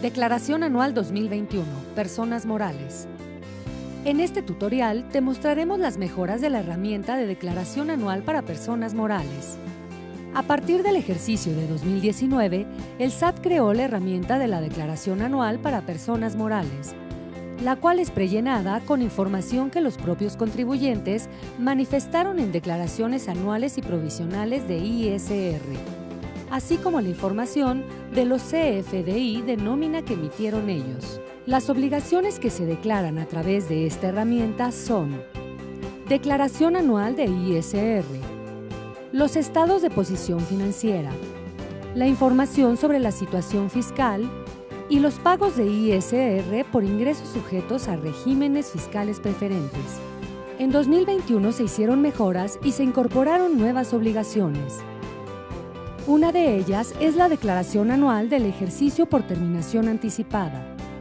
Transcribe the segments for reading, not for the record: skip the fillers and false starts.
Declaración Anual 2021. Personas morales. En este tutorial te mostraremos las mejoras de la herramienta de declaración anual para personas morales. A partir del ejercicio de 2019, el SAT creó la herramienta de la Declaración Anual para Personas Morales, la cual es prellenada con información que los propios contribuyentes manifestaron en declaraciones anuales y provisionales de ISR, así como la información de los CFDI de nómina que emitieron ellos. Las obligaciones que se declaran a través de esta herramienta son: declaración anual de ISR, los estados de posición financiera, la información sobre la situación fiscal y los pagos de ISR por ingresos sujetos a regímenes fiscales preferentes. En 2021 se hicieron mejoras y se incorporaron nuevas obligaciones. Una de ellas es la declaración anual del ejercicio por terminación anticipada,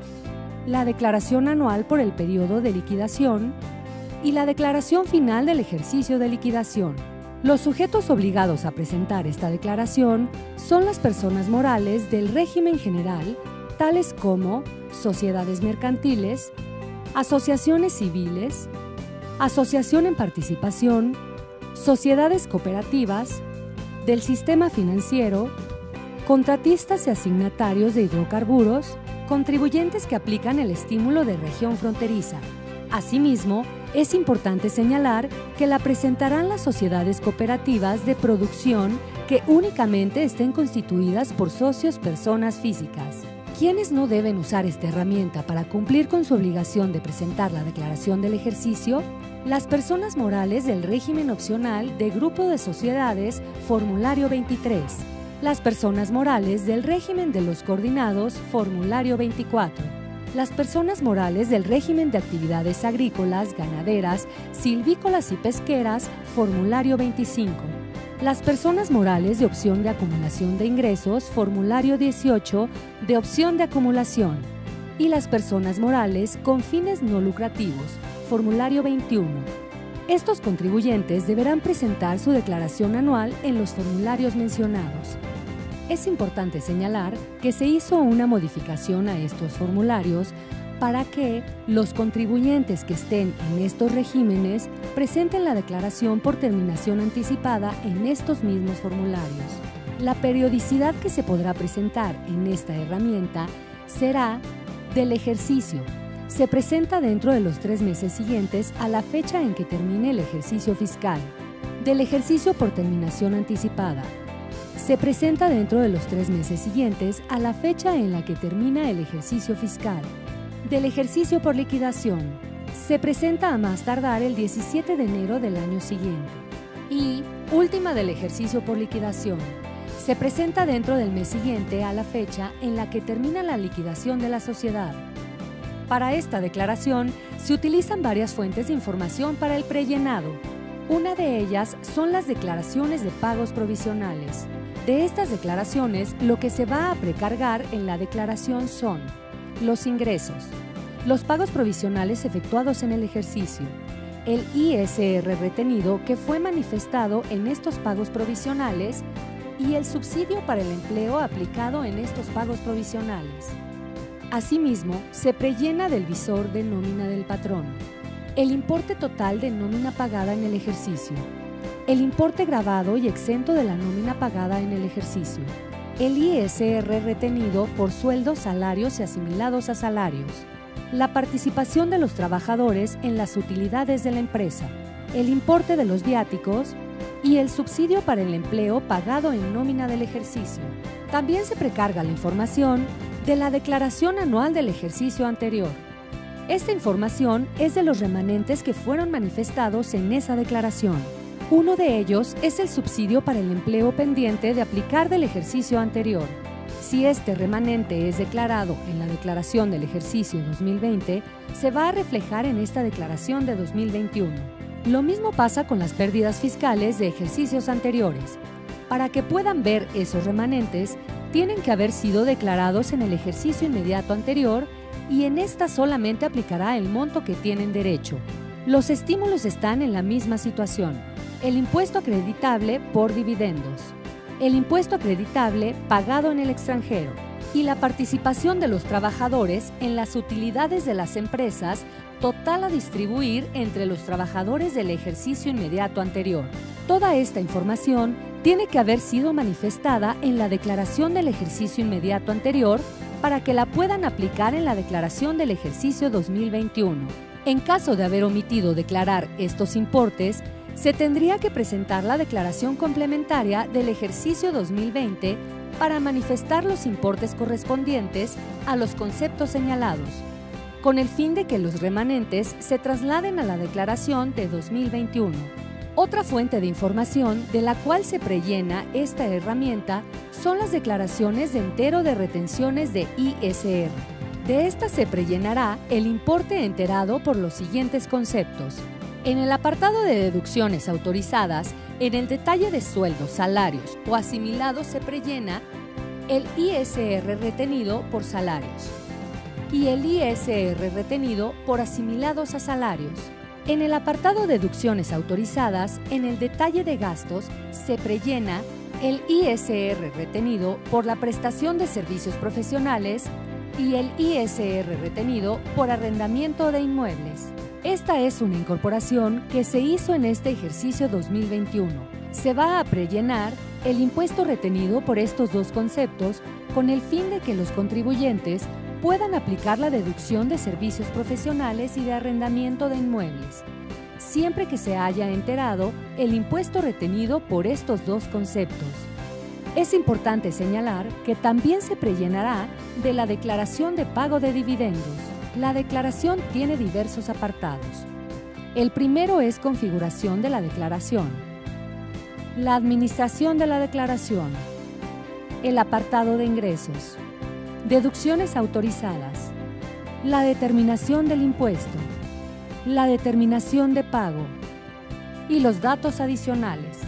la declaración anual por el periodo de liquidación y la declaración final del ejercicio de liquidación. Los sujetos obligados a presentar esta declaración son las personas morales del régimen general, tales como sociedades mercantiles, asociaciones civiles, asociación en participación, sociedades cooperativas, del sistema financiero, contratistas y asignatarios de hidrocarburos, contribuyentes que aplican el estímulo de región fronteriza. Asimismo, es importante señalar que la presentarán las sociedades cooperativas de producción que únicamente estén constituidas por socios personas físicas. ¿Quiénes no deben usar esta herramienta para cumplir con su obligación de presentar la declaración del ejercicio? Las personas morales del régimen opcional de Grupo de Sociedades, Formulario 23. Las personas morales del régimen de los coordinados, Formulario 24. Las personas morales del régimen de actividades agrícolas, ganaderas, silvícolas y pesqueras, Formulario 25. Las personas morales de opción de acumulación de ingresos, Formulario 18, de opción de acumulación. Y las personas morales con fines no lucrativos, Formulario 21. Estos contribuyentes deberán presentar su declaración anual en los formularios mencionados. Es importante señalar que se hizo una modificación a estos formularios para que los contribuyentes que estén en estos regímenes presenten la declaración por terminación anticipada en estos mismos formularios. La periodicidad que se podrá presentar en esta herramienta será del ejercicio. Se presenta dentro de los 3 meses siguientes a la fecha en que termine el ejercicio fiscal. Del ejercicio por terminación anticipada. Se presenta dentro de los 3 meses siguientes a la fecha en la que termina el ejercicio fiscal. Del ejercicio por liquidación. Se presenta a más tardar el 17 de enero del año siguiente. Y última del ejercicio por liquidación. Se presenta dentro del mes siguiente a la fecha en la que termina la liquidación de la sociedad. Para esta declaración se utilizan varias fuentes de información para el prellenado. Una de ellas son las declaraciones de pagos provisionales. De estas declaraciones, lo que se va a precargar en la declaración son los ingresos, los pagos provisionales efectuados en el ejercicio, el ISR retenido que fue manifestado en estos pagos provisionales y el subsidio para el empleo aplicado en estos pagos provisionales. Asimismo, se prellena del visor de nómina del patrón, el importe total de nómina pagada en el ejercicio, el importe gravado y exento de la nómina pagada en el ejercicio, el ISR retenido por sueldos, salarios y asimilados a salarios, la participación de los trabajadores en las utilidades de la empresa, el importe de los viáticos y el subsidio para el empleo pagado en nómina del ejercicio. También se precarga la información de la declaración anual del ejercicio anterior. Esta información es de los remanentes que fueron manifestados en esa declaración. Uno de ellos es el subsidio para el empleo pendiente de aplicar del ejercicio anterior. Si este remanente es declarado en la declaración del ejercicio 2020, se va a reflejar en esta declaración de 2021. Lo mismo pasa con las pérdidas fiscales de ejercicios anteriores. Para que puedan ver esos remanentes, tienen que haber sido declarados en el ejercicio inmediato anterior y en esta solamente aplicará el monto que tienen derecho. Los estímulos están en la misma situación. El impuesto acreditable por dividendos, el impuesto acreditable pagado en el extranjero y la participación de los trabajadores en las utilidades de las empresas total a distribuir entre los trabajadores del ejercicio inmediato anterior. Toda esta información tiene que haber sido manifestada en la declaración del ejercicio inmediato anterior para que la puedan aplicar en la declaración del ejercicio 2021. En caso de haber omitido declarar estos importes, se tendría que presentar la declaración complementaria del ejercicio 2020 para manifestar los importes correspondientes a los conceptos señalados, con el fin de que los remanentes se trasladen a la declaración de 2021. Otra fuente de información de la cual se prellena esta herramienta son las declaraciones de entero de retenciones de ISR. De estas se prellenará el importe enterado por los siguientes conceptos. En el apartado de deducciones autorizadas, en el detalle de sueldos, salarios o asimilados se prellena el ISR retenido por salarios y el ISR retenido por asimilados a salarios. En el apartado de deducciones autorizadas, en el detalle de gastos, se prellena el ISR retenido por la prestación de servicios profesionales y el ISR retenido por arrendamiento de inmuebles. Esta es una incorporación que se hizo en este ejercicio 2021. Se va a prellenar el impuesto retenido por estos dos conceptos con el fin de que los contribuyentes puedan aplicar la deducción de servicios profesionales y de arrendamiento de inmuebles, siempre que se haya enterado el impuesto retenido por estos dos conceptos. Es importante señalar que también se prellenará de la declaración de pago de dividendos. La declaración tiene diversos apartados. El primero es configuración de la declaración, la administración de la declaración, el apartado de ingresos, deducciones autorizadas, la determinación del impuesto, la determinación de pago y los datos adicionales.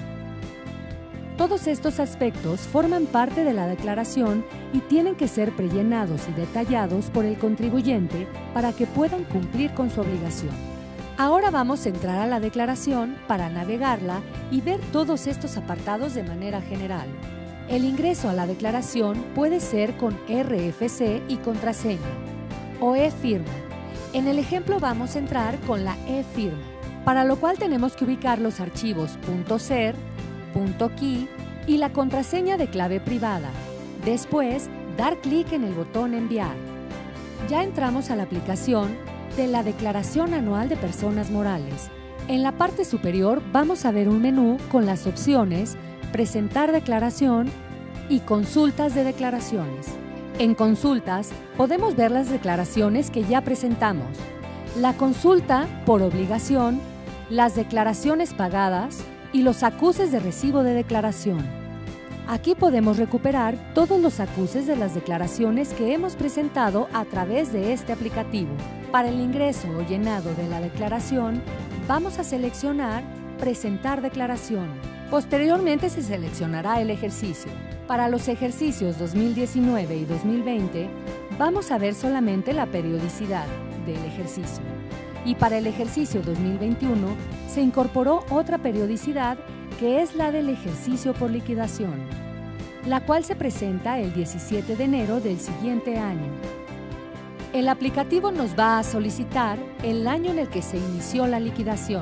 Todos estos aspectos forman parte de la declaración y tienen que ser prellenados y detallados por el contribuyente para que puedan cumplir con su obligación. Ahora vamos a entrar a la declaración para navegarla y ver todos estos apartados de manera general. El ingreso a la declaración puede ser con RFC y contraseña o e-firma. En el ejemplo vamos a entrar con la e-firma, para lo cual tenemos que ubicar los archivos .ser, .key y la contraseña de clave privada. Después, dar clic en el botón Enviar. Ya entramos a la aplicación de la Declaración Anual de Personas Morales. En la parte superior vamos a ver un menú con las opciones Presentar declaración y Consultas de declaraciones. En Consultas podemos ver las declaraciones que ya presentamos, la consulta por obligación, las declaraciones pagadas y los acuses de recibo de declaración. Aquí podemos recuperar todos los acuses de las declaraciones que hemos presentado a través de este aplicativo. Para el ingreso o llenado de la declaración, vamos a seleccionar Presentar declaración. Posteriormente se seleccionará el ejercicio. Para los ejercicios 2019 y 2020, vamos a ver solamente la periodicidad del ejercicio. Y para el ejercicio 2021 se incorporó otra periodicidad que es la del ejercicio por liquidación, la cual se presenta el 17 de enero del siguiente año. El aplicativo nos va a solicitar el año en el que se inició la liquidación.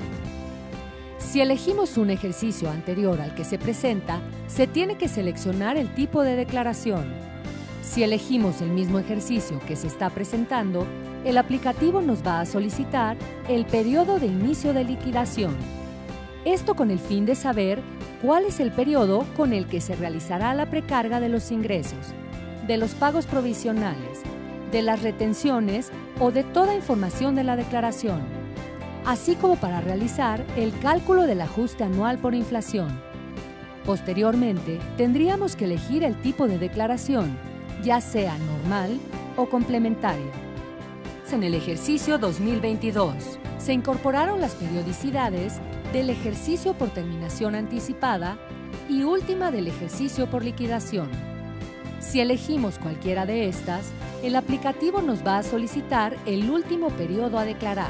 Si elegimos un ejercicio anterior al que se presenta, se tiene que seleccionar el tipo de declaración. Si elegimos el mismo ejercicio que se está presentando, el aplicativo nos va a solicitar el periodo de inicio de liquidación. Esto con el fin de saber cuál es el periodo con el que se realizará la precarga de los ingresos, de los pagos provisionales, de las retenciones o de toda información de la declaración, así como para realizar el cálculo del ajuste anual por inflación. Posteriormente, tendríamos que elegir el tipo de declaración, ya sea normal o complementaria. En el ejercicio 2022, se incorporaron las periodicidades del ejercicio por terminación anticipada y última del ejercicio por liquidación. Si elegimos cualquiera de estas, el aplicativo nos va a solicitar el último periodo a declarar.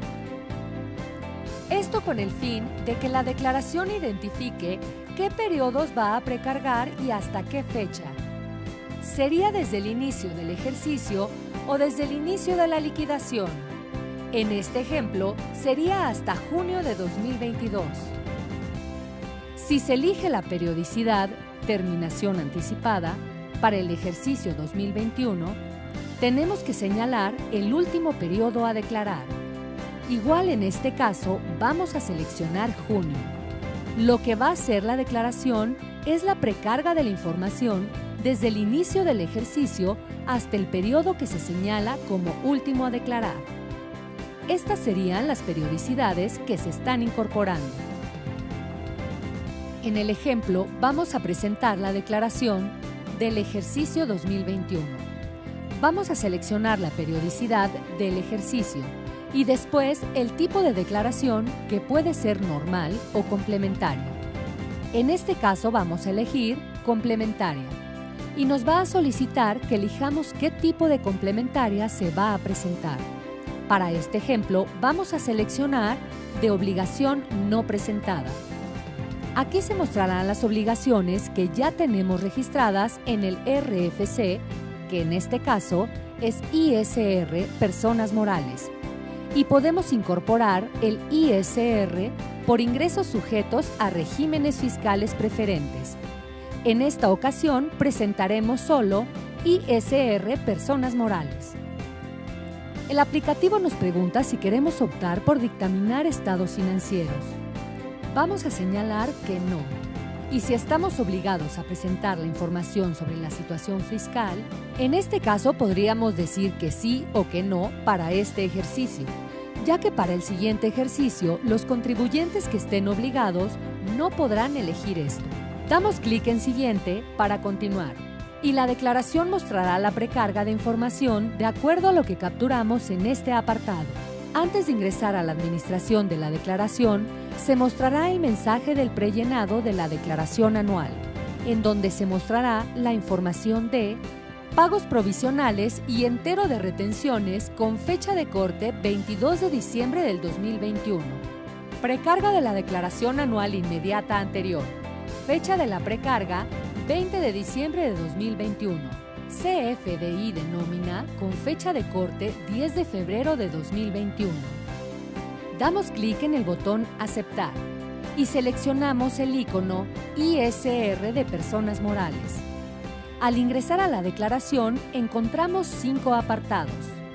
Esto con el fin de que la declaración identifique qué periodos va a precargar y hasta qué fecha. sería desde el inicio del ejercicio o desde el inicio de la liquidación. En este ejemplo, sería hasta junio de 2022. Si se elige la periodicidad, terminación anticipada, para el ejercicio 2021, tenemos que señalar el último periodo a declarar. Igual en este caso, vamos a seleccionar junio. Lo que va a hacer la declaración es la precarga de la información desde el inicio del ejercicio hasta el periodo que se señala como último a declarar. Estas serían las periodicidades que se están incorporando. En el ejemplo, vamos a presentar la declaración del ejercicio 2021. Vamos a seleccionar la periodicidad del ejercicio y después el tipo de declaración, que puede ser normal o complementaria. En este caso vamos a elegir complementaria y nos va a solicitar que elijamos qué tipo de complementaria se va a presentar. Para este ejemplo vamos a seleccionar de obligación no presentada. Aquí se mostrarán las obligaciones que ya tenemos registradas en el RFC, que en este caso es ISR Personas Morales, y podemos incorporar el ISR por ingresos sujetos a regímenes fiscales preferentes. En esta ocasión presentaremos solo ISR Personas Morales. El aplicativo nos pregunta si queremos optar por dictaminar estados financieros. Vamos a señalar que no. Y si estamos obligados a presentar la información sobre la situación fiscal, en este caso podríamos decir que sí o que no para este ejercicio, ya que para el siguiente ejercicio los contribuyentes que estén obligados no podrán elegir esto. Damos clic en Siguiente para continuar y la declaración mostrará la precarga de información de acuerdo a lo que capturamos en este apartado. Antes de ingresar a la administración de la declaración, se mostrará el mensaje del prellenado de la declaración anual, en donde se mostrará la información de pagos provisionales y entero de retenciones con fecha de corte 22 de diciembre del 2021. Precarga de la declaración anual inmediata anterior. Fecha de la precarga 20 de diciembre de 2021. CFDI de nómina con fecha de corte 10 de febrero de 2021. Damos clic en el botón Aceptar y seleccionamos el icono ISR de Personas Morales. Al ingresar a la declaración encontramos 5 apartados.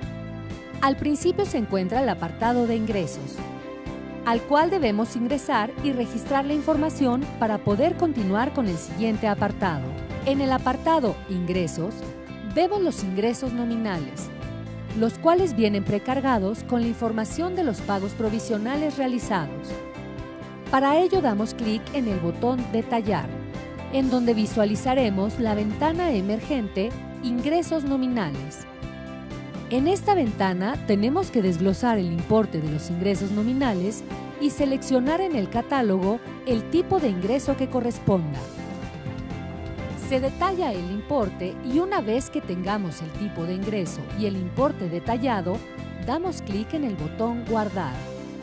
Al principio se encuentra el apartado de ingresos, al cual debemos ingresar y registrar la información para poder continuar con el siguiente apartado. En el apartado Ingresos, vemos los ingresos nominales, los cuales vienen precargados con la información de los pagos provisionales realizados. Para ello damos clic en el botón Detallar, en donde visualizaremos la ventana emergente Ingresos nominales. En esta ventana tenemos que desglosar el importe de los ingresos nominales y seleccionar en el catálogo el tipo de ingreso que corresponda. Se detalla el importe y una vez que tengamos el tipo de ingreso y el importe detallado, damos clic en el botón Guardar.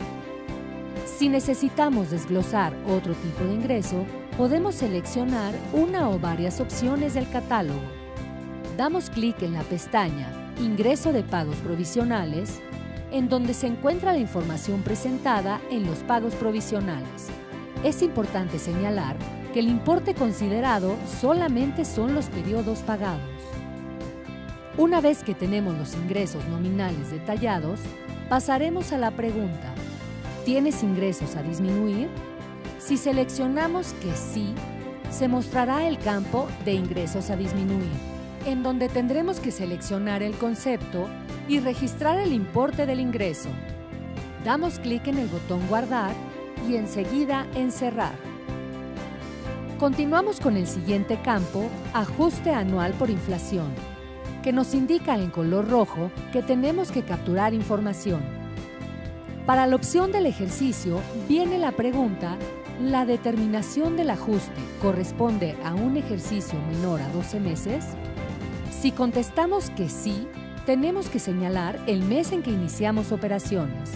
Si necesitamos desglosar otro tipo de ingreso, podemos seleccionar una o varias opciones del catálogo. Damos clic en la pestaña Ingreso de pagos provisionales, en donde se encuentra la información presentada en los pagos provisionales. Es importante señalar que el importe considerado solamente son los periodos pagados. Una vez que tenemos los ingresos nominales detallados, pasaremos a la pregunta: ¿tienes ingresos a disminuir? Si seleccionamos que sí, se mostrará el campo de ingresos a disminuir, en donde tendremos que seleccionar el concepto y registrar el importe del ingreso. Damos clic en el botón Guardar y enseguida en Cerrar. Continuamos con el siguiente campo, Ajuste anual por inflación, que nos indica en color rojo que tenemos que capturar información. Para la opción del ejercicio viene la pregunta: ¿la determinación del ajuste corresponde a un ejercicio menor a 12 meses? Si contestamos que sí, tenemos que señalar el mes en que iniciamos operaciones.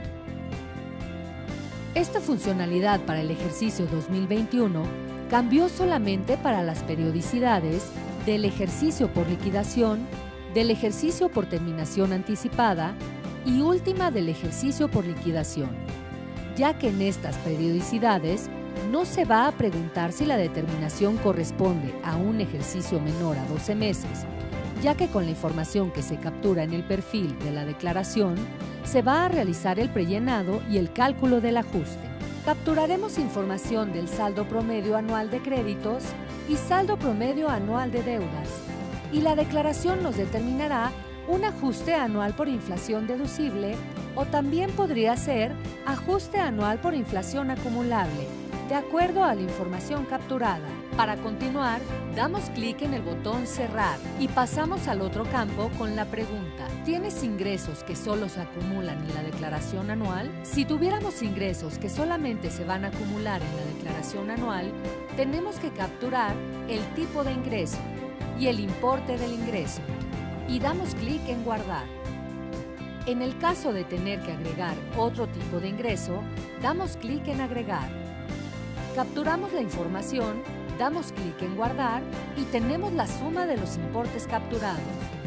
Esta funcionalidad para el ejercicio 2021 cambió solamente para las periodicidades del ejercicio por liquidación, del ejercicio por terminación anticipada y última del ejercicio por liquidación, ya que en estas periodicidades no se va a preguntar si la determinación corresponde a un ejercicio menor a 12 meses, ya que con la información que se captura en el perfil de la declaración, se va a realizar el prellenado y el cálculo del ajuste. Capturaremos información del saldo promedio anual de créditos y saldo promedio anual de deudas, y la declaración nos determinará un ajuste anual por inflación deducible o también podría ser ajuste anual por inflación acumulable, de acuerdo a la información capturada. Para continuar, damos clic en el botón Cerrar y pasamos al otro campo con la pregunta: ¿tienes ingresos que solo se acumulan en la declaración anual? Si tuviéramos ingresos que solamente se van a acumular en la declaración anual, tenemos que capturar el tipo de ingreso y el importe del ingreso y damos clic en Guardar. En el caso de tener que agregar otro tipo de ingreso, damos clic en Agregar. Capturamos la información, damos clic en Guardar y tenemos la suma de los importes capturados.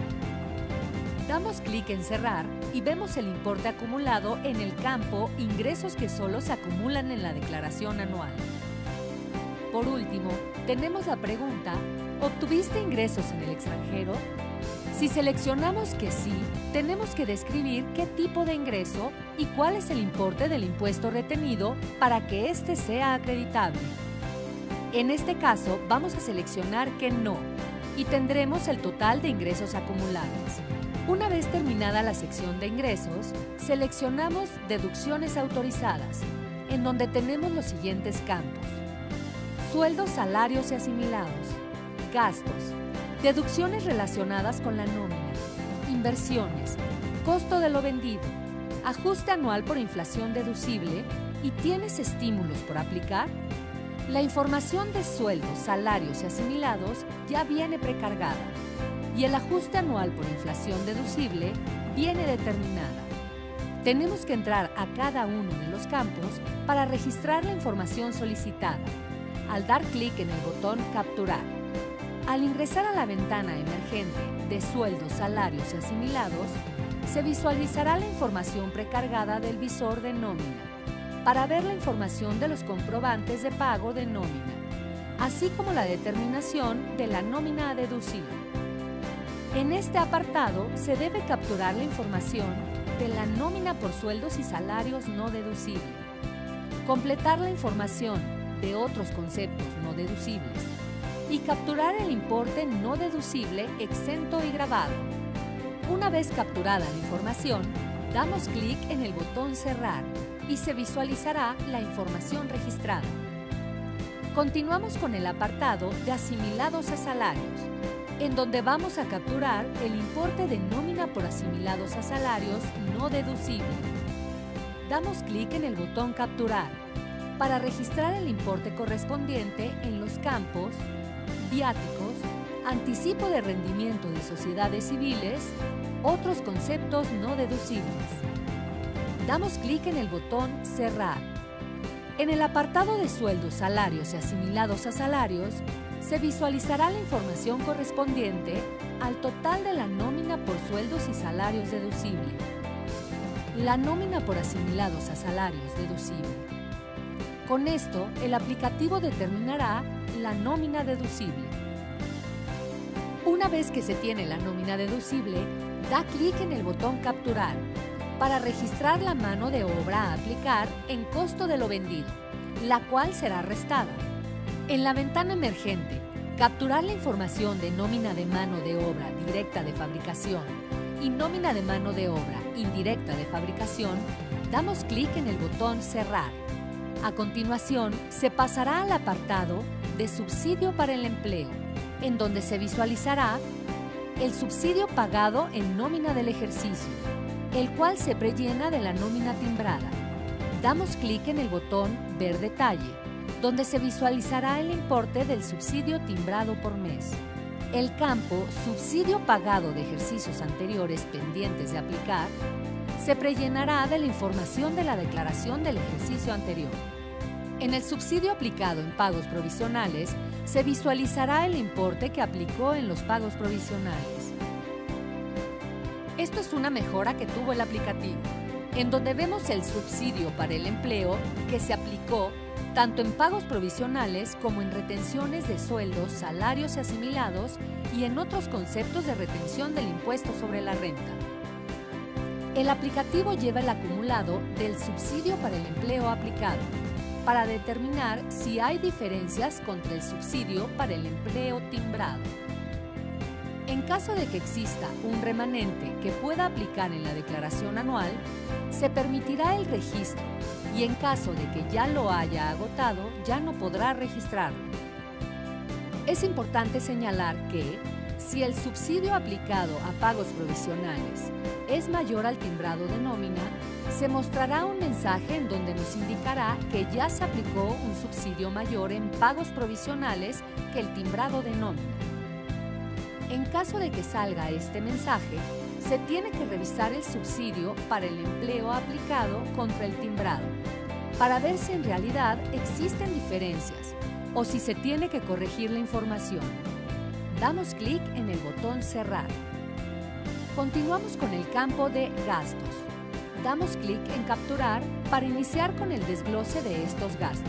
Damos clic en Cerrar y vemos el importe acumulado en el campo Ingresos que solo se acumulan en la declaración anual. Por último, tenemos la pregunta: ¿obtuviste ingresos en el extranjero? Si seleccionamos que sí, tenemos que describir qué tipo de ingreso y cuál es el importe del impuesto retenido para que éste sea acreditable. En este caso, vamos a seleccionar que no y tendremos el total de ingresos acumulados. Una vez terminada la sección de ingresos, seleccionamos Deducciones autorizadas, en donde tenemos los siguientes campos: sueldos, salarios y asimilados, gastos, deducciones relacionadas con la nómina, inversiones, costo de lo vendido, ajuste anual por inflación deducible y ¿tienes estímulos por aplicar? La información de sueldos, salarios y asimilados ya viene precargada y el ajuste anual por inflación deducible viene determinada. Tenemos que entrar a cada uno de los campos para registrar la información solicitada, al dar clic en el botón Capturar. Al ingresar a la ventana emergente de sueldos, salarios y asimilados, se visualizará la información precargada del visor de nómina para ver la información de los comprobantes de pago de nómina, así como la determinación de la nómina a deducir. En este apartado se debe capturar la información de la nómina por sueldos y salarios no deducibles, completar la información de otros conceptos no deducibles y capturar el importe no deducible exento y grabado. Una vez capturada la información, damos clic en el botón Cerrar y se visualizará la información registrada. Continuamos con el apartado de asimilados a salarios, en donde vamos a capturar el importe de nómina por asimilados a salarios no deducible. Damos clic en el botón Capturar para registrar el importe correspondiente en los campos Viáticos, anticipo de rendimiento de sociedades civiles, otros conceptos no deducibles. Damos clic en el botón Cerrar. En el apartado de sueldos, salarios y asimilados a salarios, se visualizará la información correspondiente al total de la nómina por sueldos y salarios deducible, la nómina por asimilados a salarios deducible. Con esto, el aplicativo determinará la nómina deducible. Una vez que se tiene la nómina deducible, da clic en el botón Capturar para registrar la mano de obra a aplicar en costo de lo vendido, la cual será restada. En la ventana emergente, capturar la información de nómina de mano de obra directa de fabricación y nómina de mano de obra indirecta de fabricación, damos clic en el botón Cerrar. A continuación, se pasará al apartado de Subsidio para el empleo, en donde se visualizará el subsidio pagado en nómina del ejercicio, el cual se prellena de la nómina timbrada. Damos clic en el botón Ver detalle, donde se visualizará el importe del subsidio timbrado por mes. El campo Subsidio pagado de ejercicios anteriores pendientes de aplicar se prellenará de la información de la declaración del ejercicio anterior. En el subsidio aplicado en pagos provisionales, se visualizará el importe que aplicó en los pagos provisionales. Esto es una mejora que tuvo el aplicativo, en donde vemos el subsidio para el empleo que se aplicó tanto en pagos provisionales como en retenciones de sueldos, salarios y asimilados y en otros conceptos de retención del impuesto sobre la renta. El aplicativo lleva el acumulado del subsidio para el empleo aplicado, para determinar si hay diferencias contra el subsidio para el empleo timbrado. En caso de que exista un remanente que pueda aplicar en la declaración anual, se permitirá el registro y en caso de que ya lo haya agotado, ya no podrá registrarlo. Es importante señalar que, si el subsidio aplicado a pagos provisionales es mayor al timbrado de nómina, se mostrará un mensaje en donde nos indicará que ya se aplicó un subsidio mayor en pagos provisionales que el timbrado de nómina. En caso de que salga este mensaje, se tiene que revisar el subsidio para el empleo aplicado contra el timbrado, para ver si en realidad existen diferencias o si se tiene que corregir la información. Damos clic en el botón Cerrar. Continuamos con el campo de Gastos. Damos clic en Capturar para iniciar con el desglose de estos gastos.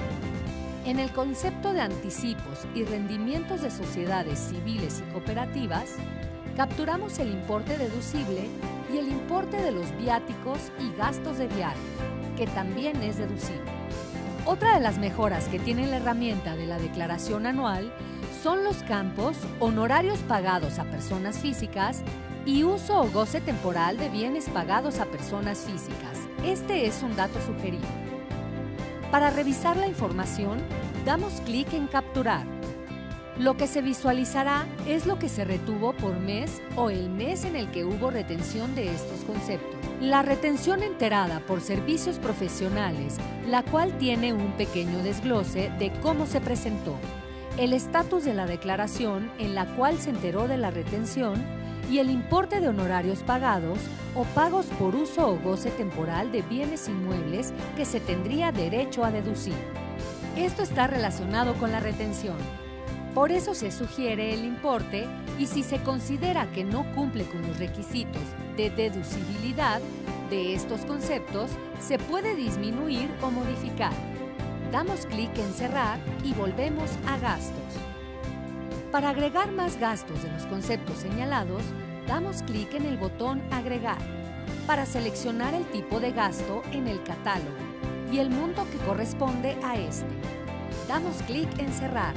En el concepto de anticipos y rendimientos de sociedades civiles y cooperativas, capturamos el importe deducible y el importe de los viáticos y gastos de viaje, que también es deducible. Otra de las mejoras que tiene la herramienta de la declaración anual son los campos honorarios pagados a personas físicas y uso o goce temporal de bienes pagados a personas físicas. Este es un dato sugerido. Para revisar la información, damos clic en Capturar. Lo que se visualizará es lo que se retuvo por mes o el mes en el que hubo retención de estos conceptos. La retención enterada por servicios profesionales, la cual tiene un pequeño desglose de cómo se presentó, el estatus de la declaración en la cual se enteró de la retención y el importe de honorarios pagados o pagos por uso o goce temporal de bienes inmuebles que se tendría derecho a deducir. Esto está relacionado con la retención. Por eso se sugiere el importe y si se considera que no cumple con los requisitos de deducibilidad de estos conceptos, se puede disminuir o modificar. Damos clic en Cerrar y volvemos a Gastos. Para agregar más gastos de los conceptos señalados, damos clic en el botón Agregar para seleccionar el tipo de gasto en el catálogo y el monto que corresponde a este. Damos clic en Cerrar.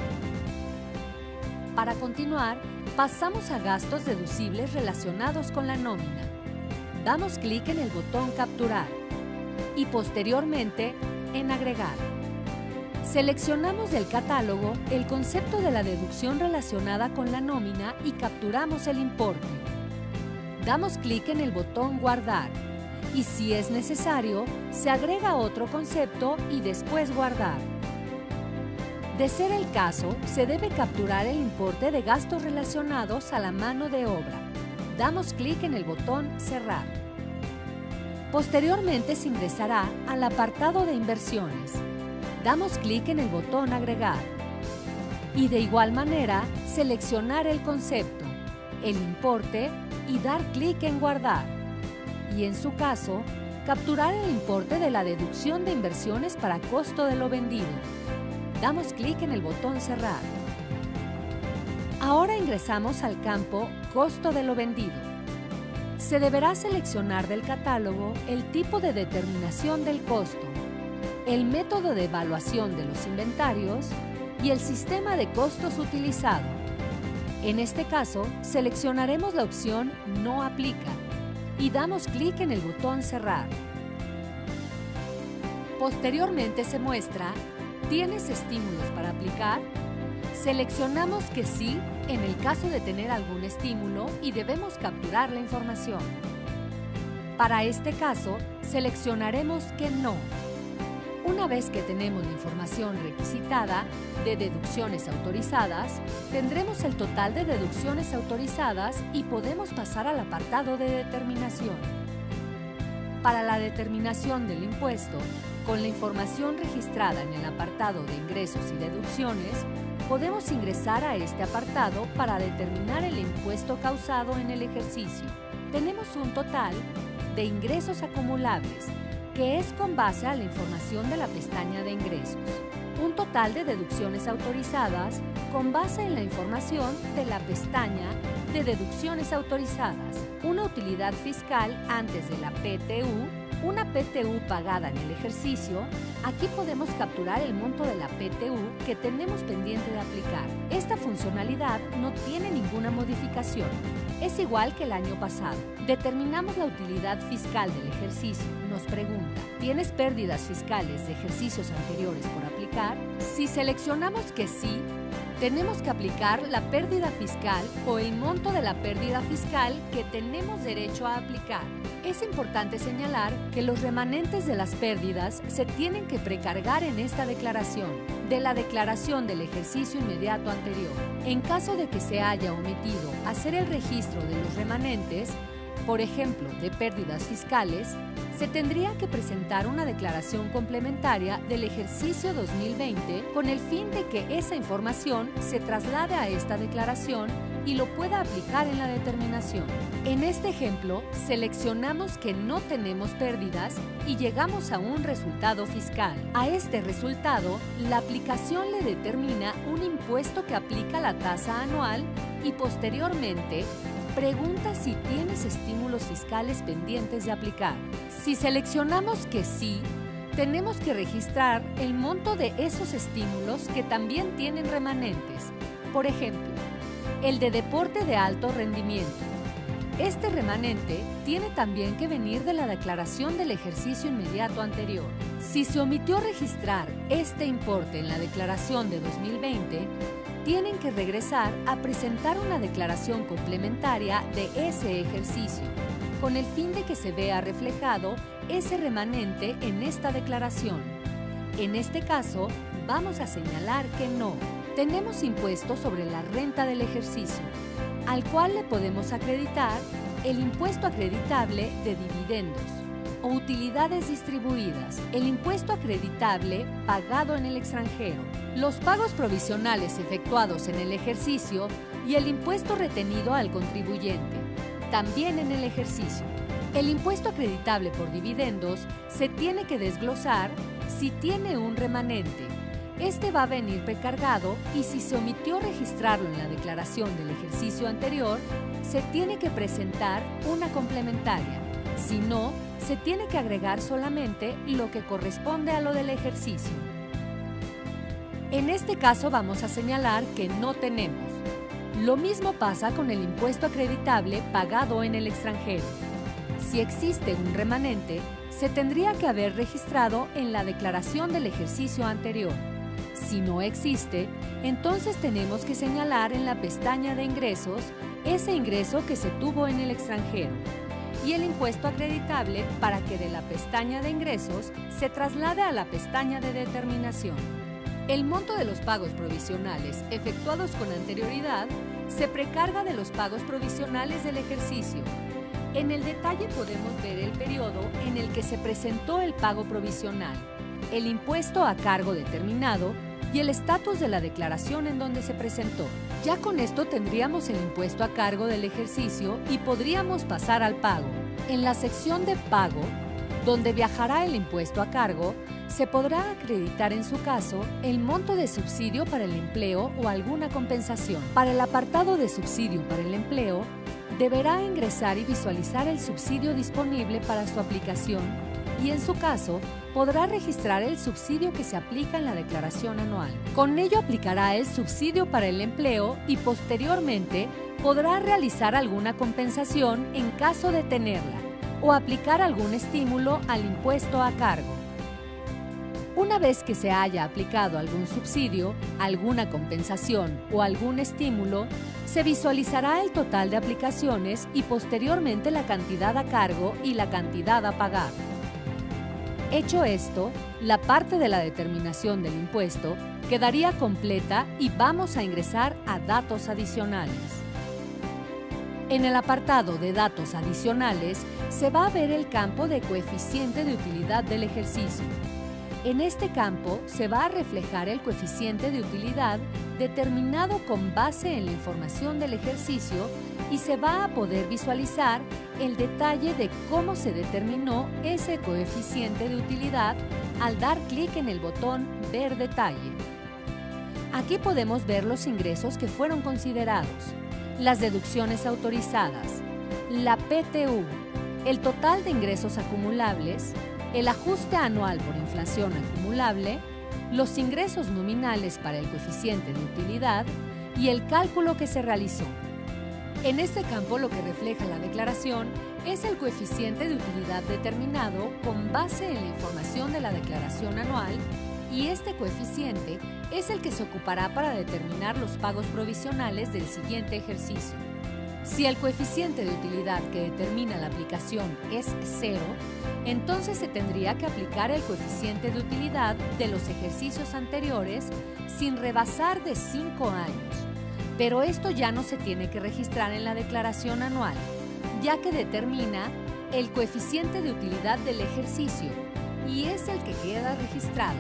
Para continuar, pasamos a gastos deducibles relacionados con la nómina. Damos clic en el botón Capturar y posteriormente en Agregar. Seleccionamos del catálogo el concepto de la deducción relacionada con la nómina y capturamos el importe. Damos clic en el botón Guardar y si es necesario, se agrega otro concepto y después Guardar. De ser el caso, se debe capturar el importe de gastos relacionados a la mano de obra. Damos clic en el botón Cerrar. Posteriormente se ingresará al apartado de Inversiones. Damos clic en el botón Agregar. Y de igual manera, seleccionar el concepto, el importe y dar clic en Guardar. Y en su caso, capturar el importe de la deducción de inversiones para costo de lo vendido. Damos clic en el botón Cerrar. Ahora ingresamos al campo Costo de lo vendido. Se deberá seleccionar del catálogo el tipo de determinación del costo, el método de evaluación de los inventarios y el sistema de costos utilizado. En este caso, seleccionaremos la opción No aplica y damos clic en el botón Cerrar. Posteriormente se muestra ¿Tienes estímulos para aplicar? Seleccionamos que sí en el caso de tener algún estímulo y debemos capturar la información. Para este caso, seleccionaremos que no. Una vez que tenemos la información requisitada de deducciones autorizadas, tendremos el total de deducciones autorizadas y podemos pasar al apartado de determinación. Para la determinación del impuesto, con la información registrada en el apartado de ingresos y deducciones, podemos ingresar a este apartado para determinar el impuesto causado en el ejercicio. Tenemos un total de ingresos acumulables, que es con base a la información de la pestaña de ingresos. Un total de deducciones autorizadas con base en la información de la pestaña de deducciones autorizadas. Una utilidad fiscal antes de la PTU. Una PTU pagada en el ejercicio. Aquí podemos capturar el monto de la PTU que tenemos pendiente de aplicar. Esta funcionalidad no tiene ninguna modificación. Es igual que el año pasado. Determinamos la utilidad fiscal del ejercicio. Nos pregunta, ¿tienes pérdidas fiscales de ejercicios anteriores por aplicar? Si seleccionamos que sí, tenemos que aplicar la pérdida fiscal o el monto de la pérdida fiscal que tenemos derecho a aplicar. Es importante señalar que los remanentes de las pérdidas se tienen que precargar en esta declaración, de la declaración del ejercicio inmediato anterior. En caso de que se haya omitido hacer el registro de los remanentes, por ejemplo, de pérdidas fiscales, se tendría que presentar una declaración complementaria del ejercicio 2020 con el fin de que esa información se traslade a esta declaración y lo pueda aplicar en la determinación. En este ejemplo, seleccionamos que no tenemos pérdidas y llegamos a un resultado fiscal. A este resultado, la aplicación le determina un impuesto que aplica la tasa anual y posteriormente pregunta si tienes estímulos fiscales pendientes de aplicar. Si seleccionamos que sí, tenemos que registrar el monto de esos estímulos que también tienen remanentes. Por ejemplo, el de deporte de alto rendimiento. Este remanente tiene también que venir de la declaración del ejercicio inmediato anterior. Si se omitió registrar este importe en la declaración de 2020, tienen que regresar a presentar una declaración complementaria de ese ejercicio, con el fin de que se vea reflejado ese remanente en esta declaración. En este caso, vamos a señalar que no. Tenemos impuesto sobre la renta del ejercicio, al cual le podemos acreditar el impuesto acreditable de dividendos o utilidades distribuidas, el impuesto acreditable pagado en el extranjero, los pagos provisionales efectuados en el ejercicio y el impuesto retenido al contribuyente, también en el ejercicio. El impuesto acreditable por dividendos se tiene que desglosar si tiene un remanente. Este va a venir precargado y si se omitió registrarlo en la declaración del ejercicio anterior, se tiene que presentar una complementaria. Si no, se tiene que agregar solamente lo que corresponde a lo del ejercicio. En este caso vamos a señalar que no tenemos. Lo mismo pasa con el impuesto acreditable pagado en el extranjero. Si existe un remanente, se tendría que haber registrado en la declaración del ejercicio anterior. Si no existe, entonces tenemos que señalar en la pestaña de ingresos ese ingreso que se tuvo en el extranjero y el impuesto acreditable para que de la pestaña de ingresos se traslade a la pestaña de determinación. El monto de los pagos provisionales efectuados con anterioridad se precarga de los pagos provisionales del ejercicio. En el detalle podemos ver el periodo en el que se presentó el pago provisional, el impuesto a cargo determinado y el estatus de la declaración en donde se presentó. Ya con esto tendríamos el impuesto a cargo del ejercicio y podríamos pasar al pago. En la sección de pago, donde viajará el impuesto a cargo, se podrá acreditar en su caso el monto de subsidio para el empleo o alguna compensación. Para el apartado de subsidio para el empleo, deberá ingresar y visualizar el subsidio disponible para su aplicación y en su caso podrá registrar el subsidio que se aplica en la declaración anual. Con ello aplicará el subsidio para el empleo y posteriormente podrá realizar alguna compensación en caso de tenerla o aplicar algún estímulo al impuesto a cargo. Una vez que se haya aplicado algún subsidio, alguna compensación o algún estímulo, se visualizará el total de aplicaciones y posteriormente la cantidad a cargo y la cantidad a pagar. Hecho esto, la parte de la determinación del impuesto quedaría completa y vamos a ingresar a datos adicionales. En el apartado de datos adicionales se va a ver el campo de coeficiente de utilidad del ejercicio. En este campo se va a reflejar el coeficiente de utilidad determinado con base en la información del ejercicio y se va a poder visualizar el detalle de cómo se determinó ese coeficiente de utilidad al dar clic en el botón Ver detalle. Aquí podemos ver los ingresos que fueron considerados, las deducciones autorizadas, la PTU, el total de ingresos acumulables, el ajuste anual por inflación acumulable, los ingresos nominales para el coeficiente de utilidad y el cálculo que se realizó. En este campo lo que refleja la declaración es el coeficiente de utilidad determinado con base en la información de la declaración anual y este coeficiente es el que se ocupará para determinar los pagos provisionales del siguiente ejercicio. Si el coeficiente de utilidad que determina la aplicación es 0, entonces se tendría que aplicar el coeficiente de utilidad de los ejercicios anteriores sin rebasar de 5 años. Pero esto ya no se tiene que registrar en la declaración anual, ya que determina el coeficiente de utilidad del ejercicio y es el que queda registrado.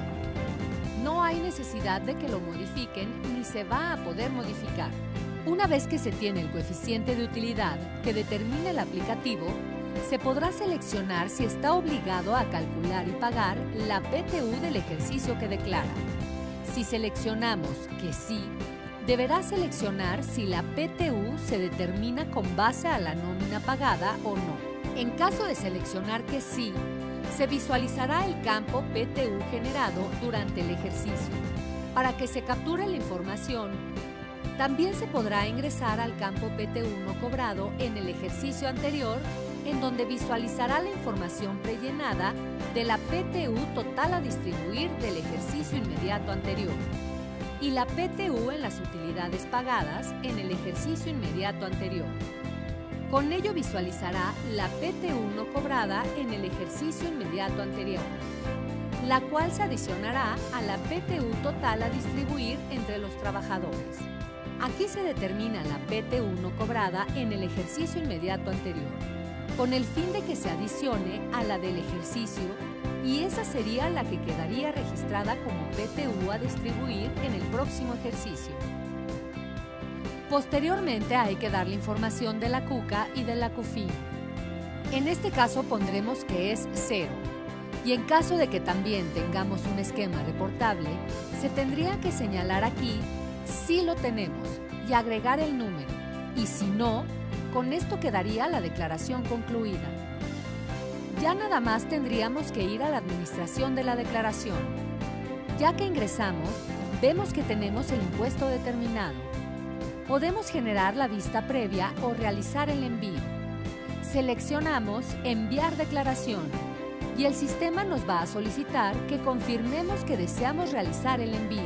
No hay necesidad de que lo modifiquen ni se va a poder modificar. Una vez que se tiene el coeficiente de utilidad que determina el aplicativo, se podrá seleccionar si está obligado a calcular y pagar la PTU del ejercicio que declara. Si seleccionamos que sí, deberá seleccionar si la PTU se determina con base a la nómina pagada o no. En caso de seleccionar que sí, se visualizará el campo PTU generado durante el ejercicio. Para que se capture la información, también se podrá ingresar al campo PTU no cobrado en el ejercicio anterior, en donde visualizará la información prellenada de la PTU total a distribuir del ejercicio inmediato anterior y la PTU en las utilidades pagadas en el ejercicio inmediato anterior. Con ello visualizará la PTU no cobrada en el ejercicio inmediato anterior, la cual se adicionará a la PTU total a distribuir entre los trabajadores. Aquí se determina la PTU no cobrada en el ejercicio inmediato anterior, con el fin de que se adicione a la del ejercicio y esa sería la que quedaría registrada como PTU a distribuir en el próximo ejercicio. Posteriormente hay que dar la información de la CUCA y de la CUFI. En este caso pondremos que es 0 y en caso de que también tengamos un esquema reportable, se tendría que señalar aquí si lo tenemos y agregar el número, y si no, con esto quedaría la declaración concluida. Ya nada más tendríamos que ir a la administración de la declaración. Ya que ingresamos, vemos que tenemos el impuesto determinado. Podemos generar la vista previa o realizar el envío. Seleccionamos Enviar declaración y el sistema nos va a solicitar que confirmemos que deseamos realizar el envío.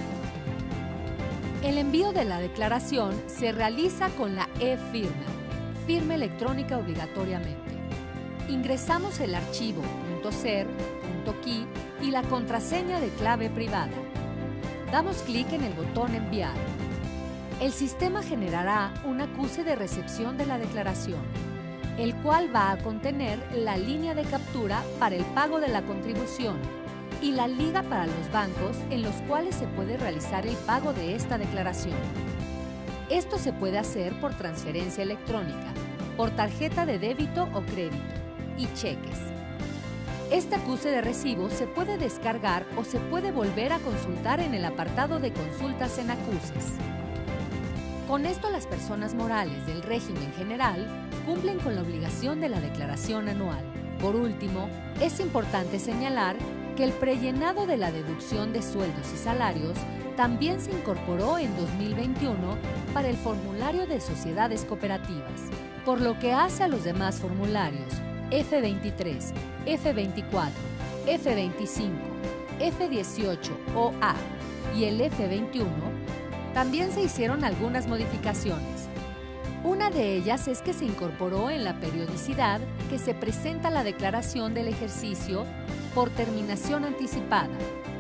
El envío de la declaración se realiza con la e-firma, firma electrónica obligatoriamente. Ingresamos el archivo .ser, .key y la contraseña de clave privada. Damos clic en el botón Enviar. El sistema generará un acuse de recepción de la declaración, el cual va a contener la línea de captura para el pago de la contribución y la liga para los bancos en los cuales se puede realizar el pago de esta declaración. Esto se puede hacer por transferencia electrónica, por tarjeta de débito o crédito y cheques. Este acuse de recibo se puede descargar o se puede volver a consultar en el apartado de consultas en acuses. Con esto las personas morales del régimen general cumplen con la obligación de la declaración anual. Por último, es importante señalar que el prellenado de la deducción de sueldos y salarios también se incorporó en 2021 para el formulario de sociedades cooperativas, por lo que hace a los demás formularios F23, F24, F25, F18 OA y el F21, también se hicieron algunas modificaciones. Una de ellas es que se incorporó en la periodicidad que se presenta la declaración del ejercicio por terminación anticipada.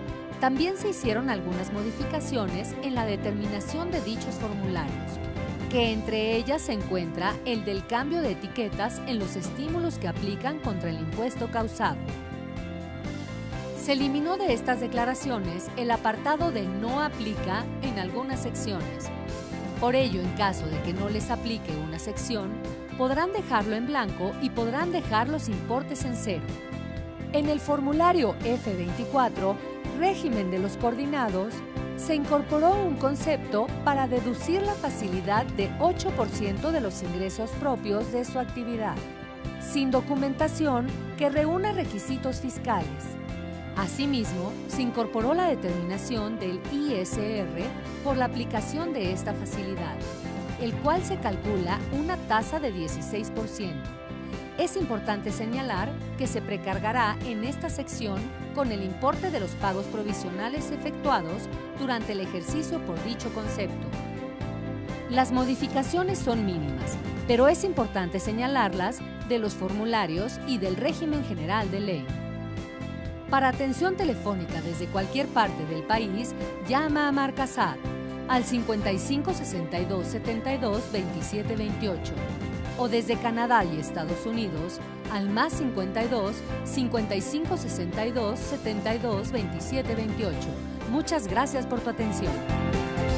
También se hicieron algunas modificaciones en la determinación de dichos formularios, que entre ellas se encuentra el del cambio de etiquetas en los estímulos que aplican contra el impuesto causado. Se eliminó de estas declaraciones el apartado de no aplica en algunas secciones. Por ello, en caso de que no les aplique una sección, podrán dejarlo en blanco y podrán dejar los importes en cero. En el formulario F24, régimen de los coordinados, se incorporó un concepto para deducir la facilidad de 8% de los ingresos propios de su actividad, sin documentación que reúna requisitos fiscales. Asimismo, se incorporó la determinación del ISR por la aplicación de esta facilidad, el cual se calcula una tasa de 16%. Es importante señalar que se precargará en esta sección con el importe de los pagos provisionales efectuados durante el ejercicio por dicho concepto. Las modificaciones son mínimas, pero es importante señalarlas de los formularios y del régimen general de ley. Para atención telefónica desde cualquier parte del país, llama a Marcasat al 55 62 72 27 28 o desde Canadá y Estados Unidos al más 52 55 62 72 27 28. Muchas gracias por tu atención.